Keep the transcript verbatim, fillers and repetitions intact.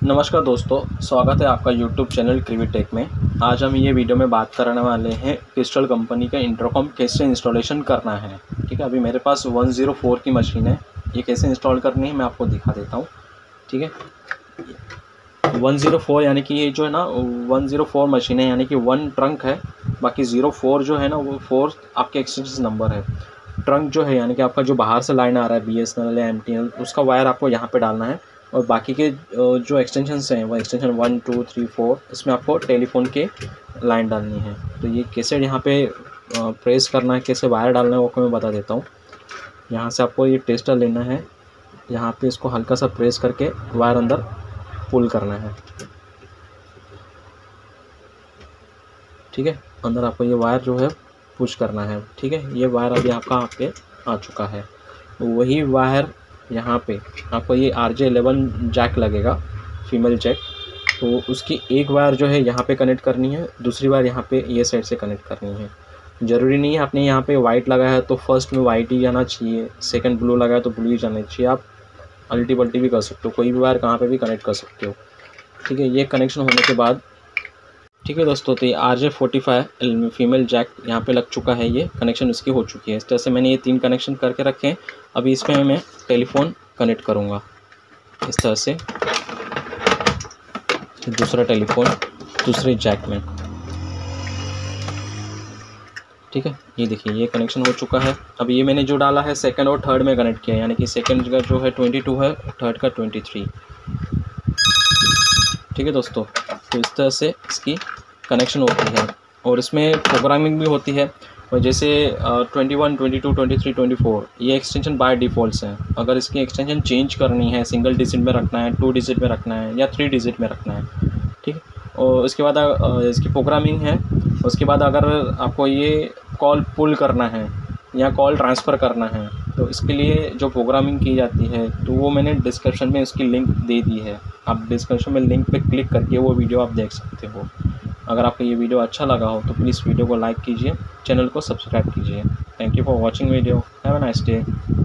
नमस्कार दोस्तों, स्वागत है आपका यूट्यूब चैनल क्रिविटेक में। आज हम ये वीडियो में बात करने वाले हैं क्रिस्टल कंपनी का इंटरकॉम कैसे इंस्टॉलेशन करना है। ठीक है, अभी मेरे पास वन ज़ीरो फोर की मशीन है। ये कैसे इंस्टॉल करनी है मैं आपको दिखा देता हूँ। ठीक है, वन ज़ीरो फोर यानी कि ये जो है ना वन ज़ीरो फोर मशीन है, यानी कि वन ट्रंक है, बाकी ज़ीरो फोर जो है ना वो फोर आपके एक्सटेंशन नंबर है। ट्रंक जो है यानी कि आपका जो बाहर से लाइन आ रहा है बी एस एन एल या एम टी एन एल, उसका वायर आपको यहाँ पे डालना है। और बाकी के जो एक्सटेंशंस हैं वो extension one two three four, इसमें आपको टेलीफोन के लाइन डालनी है। तो ये कैसे यहाँ पे प्रेस करना है, कैसे वायर डालना है वो मैं बता देता हूँ। यहाँ से आपको ये टेस्टर लेना है, यहाँ पे इसको हल्का सा प्रेस करके वायर अंदर पुल करना है। ठीक है, अंदर आपको ये वायर जो है पुश करना है। ठीक है, ये वायर अभी आपका यहाँ पे आ चुका है। वही वायर यहाँ पे आपको ये आर जे इलेवन जैक लगेगा, फीमेल जैक। तो उसकी एक वायर जो है यहाँ पे कनेक्ट करनी है, दूसरी वायर यहाँ पे ये साइड से कनेक्ट करनी है। ज़रूरी नहीं है आपने यहाँ पे वाइट लगाया है तो फर्स्ट में वाइट ही जाना चाहिए, सेकंड ब्लू लगाया तो ब्लू ही जाना चाहिए। आप अल्टी पल्टी भी कर सकते हो, कोई भी वायर कहाँ पे भी कनेक्ट कर सकते हो। ठीक है, ये कनेक्शन होने के बाद ठीक है दोस्तों, तो ये R J forty five female jack यहाँ पे लग चुका है, ये कनेक्शन इसकी हो चुकी है। इस तरह से मैंने ये तीन कनेक्शन करके रखे हैं। अभी इसमें मैं टेलीफोन कनेक्ट करूँगा इस तरह से, दूसरा टेलीफोन दूसरे जैक में। ठीक है, ये देखिए ये कनेक्शन हो चुका है। अब ये मैंने जो डाला है सेकंड और थर्ड में कनेक्ट किया है, यानी कि सेकंड का जो है ट्वेंटी टू है, थर्ड का ट्वेंटी थ्री। ठीक है दोस्तों, तो इस तरह से इसकी कनेक्शन होती है और इसमें प्रोग्रामिंग भी होती है। और जैसे twenty one, twenty two, twenty three, twenty four ये एक्सटेंशन बाय डिफ़ॉल्ट्स हैं। अगर इसकी एक्सटेंशन चेंज करनी है, सिंगल डिजिट में रखना है, टू डिजिट में रखना है या थ्री डिजिट में रखना है। ठीक है, और उसके बाद इसकी प्रोग्रामिंग है। उसके बाद अगर आपको ये कॉल पुल करना है या कॉल ट्रांसफ़र करना है तो इसके लिए जो प्रोग्रामिंग की जाती है तो वो मैंने डिस्क्रिप्शन में उसकी लिंक दे दी है। आप डिस्क्रिप्शन में लिंक पे क्लिक करके वो वीडियो आप देख सकते हो। अगर आपको ये वीडियो अच्छा लगा हो तो प्लीज़ वीडियो को लाइक कीजिए, चैनल को सब्सक्राइब कीजिए। Thank you for watching video. Have a nice day.